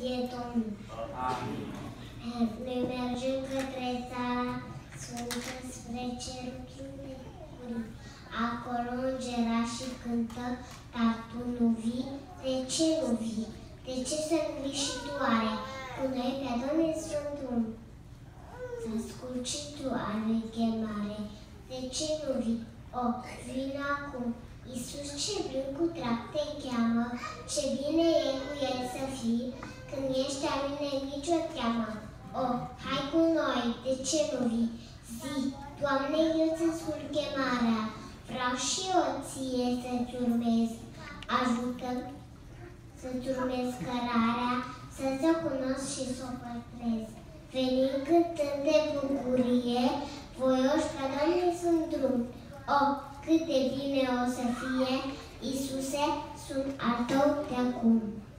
fie Domnul. Amin. Noi mergem către țara sfântă, spre cerul plin de bucurii. Acolo îngerașii cântă, dar tu nu vii. De ce nu vii? De ce să nu vii și tu oare? Cu noi pe Domnul Sfântul. Să asculti și tu a lui chemare. De ce nu vii? O, vin acum. Iisus ce blând cu drag te cheamă, ce bine e cu El să fii, când ești a mine nici o teamă. O, hai cu noi, de ce nu vii? Zi, Doamne, eu ți ascult chemarea, vreau și eu ție să-ți urmez. Ajută-mi să-ți urmez cărarea, să-ți o cunosc și să o păstrez. Venim cântând de bucurie, voioși ca Doamne sunt drum. O, cât de bine o să fie, Iisuse, sunt al tău de acum.